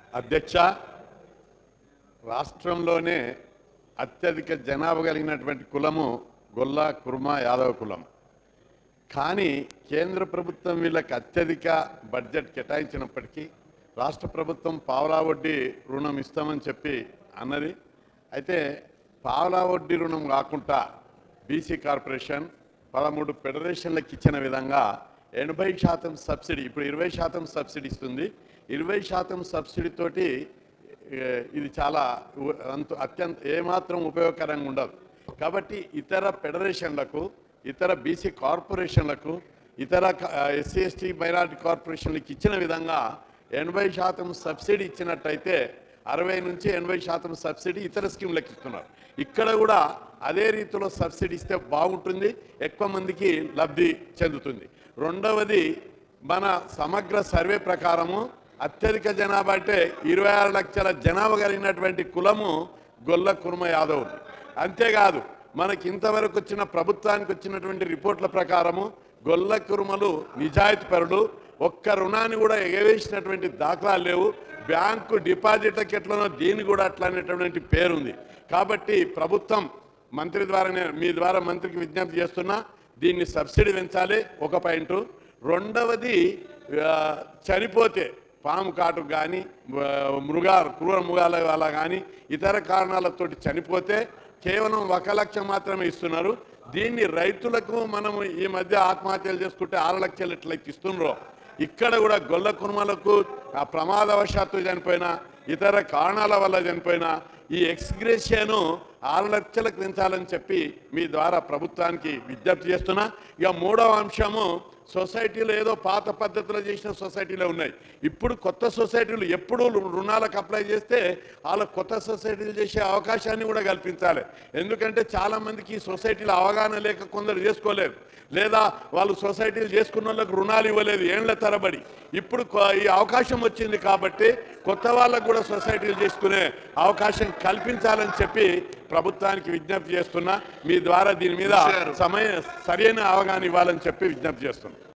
అధ్యక్ష, రాష్ట్రంలోనే అత్యధిక జనాభా కలిగినటువంటి కులము గొల్ల కుర్మ యాదవ కులం. కానీ కేంద్ర ప్రభుత్వం వీళ్ళకి అత్యధిక బడ్జెట్ కేటాయించినప్పటికీ రాష్ట్ర ప్రభుత్వం పావలా వడ్డీ రుణం ఇస్తామని చెప్పి అన్నది. అయితే పావలా వడ్డీ రుణం కాకుండా బీసీ కార్పొరేషన్ 13 ఫెడరేషన్లకు ఇచ్చిన విధంగా 80% సబ్సిడీ, ఇప్పుడు 20% సబ్సిడీ ఇస్తుంది. 20% సబ్సిడీతోటి ఇది చాలా అత్యంత ఏమాత్రం ఉపయోగకరంగా ఉండదు. కాబట్టి ఇతర ఫెడరేషన్లకు, ఇతర బీసీ కార్పొరేషన్లకు, ఇతర ఎస్సీ ఎస్టీ మైనారిటీ కార్పొరేషన్లకు ఇచ్చిన విధంగా 80% సబ్సిడీ ఇచ్చినట్టయితే 60 నుంచి 80% సబ్సిడీ ఇతర స్కీమ్లకు ఇస్తున్నారు. ఇక్కడ కూడా అదే రీతిలో సబ్సిడీ ఇస్తే బాగుంటుంది, ఎక్కువ మందికి లబ్ధి చెందుతుంది. రెండవది, మన సమగ్ర సర్వే ప్రకారము అత్యధిక జనాభా అంటే 26 లక్షల జనాభా కలిగినటువంటి కులము గొల్ల కుర్మ యాదవులు. అంతేకాదు, మనకి ఇంతవరకు వచ్చిన ప్రభుత్వానికి వచ్చినటువంటి రిపోర్ట్ల ప్రకారము గొల్ల కుర్మలు నిజాయితీ పరులు, ఒక్క రుణాన్ని కూడా ఎగవేసినటువంటి దాఖలాలు లేవు. బ్యాంకు డిపాజిట్లకి ఎట్లనో దీన్ని కూడా అట్లా అనేటటువంటి పేరుంది. కాబట్టి ప్రభుత్వం మంత్రి ద్వారానే, మీ ద్వారా మంత్రికి విజ్ఞప్తి చేస్తున్నా, దీన్ని సబ్సిడీ పెంచాలి ఒక పాయింట్. రెండవది, చనిపోతే పాము కాటు కానీ క్రూర మృగాల వల్ల కానీ ఇతర కారణాలతోటి చనిపోతే కేవలం 1 లక్ష మాత్రమే ఇస్తున్నారు. దీన్ని రైతులకు మనము ఈ మధ్య ఆత్మహత్యలు చేసుకుంటే 6 లక్షలు ఎట్లయితే ఇస్తున్నారో, ఇక్కడ కూడా గొల్ల కుర్మలకు ఆ ప్రమాదవశాత్తు చనిపోయినా, ఇతర కారణాల వల్ల చనిపోయినా ఈ ఎక్స్గ్రేషియాను 6 లక్షలకు పెంచాలని చెప్పి మీ ద్వారా ప్రభుత్వానికి విజ్ఞప్తి చేస్తున్నా. ఇక మూడవ అంశము, సొసైటీలో ఏదో పాత పద్ధతిలో చేసిన సొసైటీలో ఉన్నాయి. ఇప్పుడు కొత్త సొసైటీలు ఎప్పుడు రుణాలకు అప్లై చేస్తే వాళ్ళ కొత్త సొసైటీలు చేసే అవకాశాన్ని కూడా కల్పించాలి. ఎందుకంటే చాలామందికి ఈ సొసైటీలో అవగాహన లేక కొందరు చేసుకోలేదు, లేదా వాళ్ళు సొసైటీలు చేసుకున్న వాళ్ళకి రుణాలు ఇవ్వలేదు ఏళ్ల తరబడి. ఇప్పుడు ఈ అవకాశం వచ్చింది కాబట్టి కొత్త వాళ్ళకు కూడా సొసైటీలు చేసుకునే అవకాశం కల్పించాలని చెప్పి ప్రభుత్వానికి విజ్ఞప్తి చేస్తున్నా. మీ ద్వారా దీని మీద సరైన అవగాహన ఇవ్వాలని చెప్పి విజ్ఞప్తి చేస్తున్నా.